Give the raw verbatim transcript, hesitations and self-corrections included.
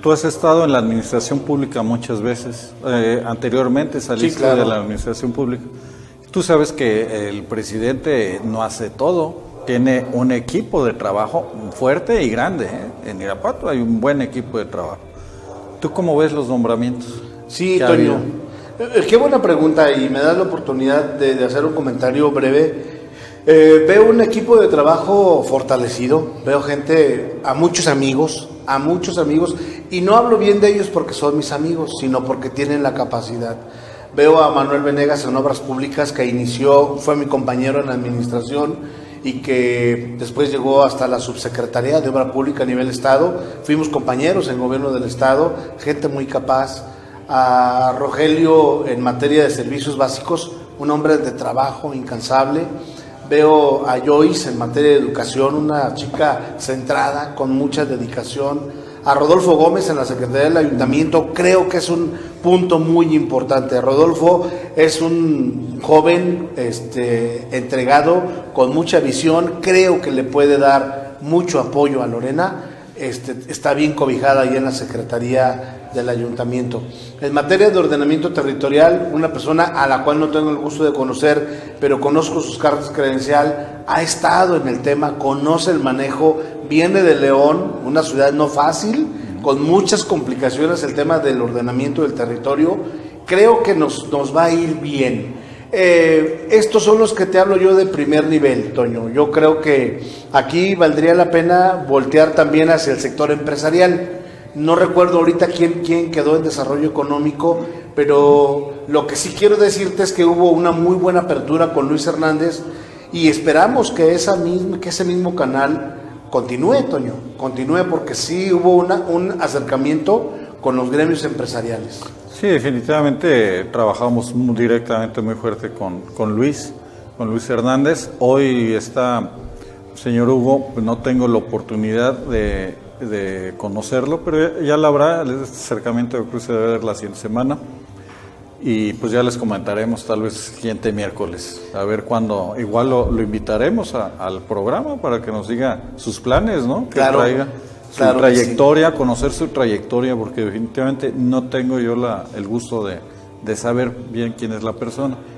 tú has estado en la administración pública muchas veces, eh, anteriormente saliste sí, claro. de la administración pública. Tú sabes que el presidente no hace todo, tiene un equipo de trabajo fuerte y grande, ¿eh? En Irapuato hay un buen equipo de trabajo. ¿Tú cómo ves los nombramientos? Sí, Toño, qué buena pregunta y me das la oportunidad de, de hacer un comentario breve. Eh, veo un equipo de trabajo fortalecido, veo gente, a muchos amigos, a muchos amigos, y no hablo bien de ellos porque son mis amigos, sino porque tienen la capacidad. Veo a Manuel Venegas en Obras Públicas, que inició, fue mi compañero en la administración y que después llegó hasta la subsecretaría de Obra Pública a nivel Estado. Fuimos compañeros en gobierno del Estado, gente muy capaz. A Rogelio en materia de servicios básicos, un hombre de trabajo incansable. Veo a Joyce en materia de educación, una chica centrada, con mucha dedicación. A Rodolfo Gómez en la Secretaría del Ayuntamiento, creo que es un punto muy importante. Rodolfo es un joven este, entregado, con mucha visión, creo que le puede dar mucho apoyo a Lorena. Este, está bien cobijada ahí en la Secretaría del Ayuntamiento. En materia de ordenamiento territorial, una persona a la cual no tengo el gusto de conocer, pero conozco sus cartas credencial, ha estado en el tema, conoce el manejo, viene de León, una ciudad no fácil, con muchas complicaciones el tema del ordenamiento del territorio. Creo que nos, nos va a ir bien. Eh, estos son los que te hablo yo de primer nivel, Toño. Yo creo que aquí valdría la pena voltear también hacia el sector empresarial. No recuerdo ahorita quién, quién quedó en desarrollo económico, pero lo que sí quiero decirte es que hubo una muy buena apertura con Luis Hernández y esperamos que, esa misma, que ese mismo canal continúe, Toño, continúe, porque sí hubo una, un acercamiento con los gremios empresariales. Sí, definitivamente trabajamos muy directamente, muy fuerte con, con Luis, con Luis Hernández. Hoy está, señor Hugo, pues no tengo la oportunidad de, de conocerlo, pero ya la habrá, el acercamiento de Cruz se debe ver la siguiente semana. Y pues ya les comentaremos tal vez siguiente miércoles, a ver cuándo, igual lo, lo invitaremos a, al programa para que nos diga sus planes, ¿no? Que claro, traiga su claro trayectoria, sí. Conocer su trayectoria, porque definitivamente no tengo yo la, el gusto de, de saber bien quién es la persona.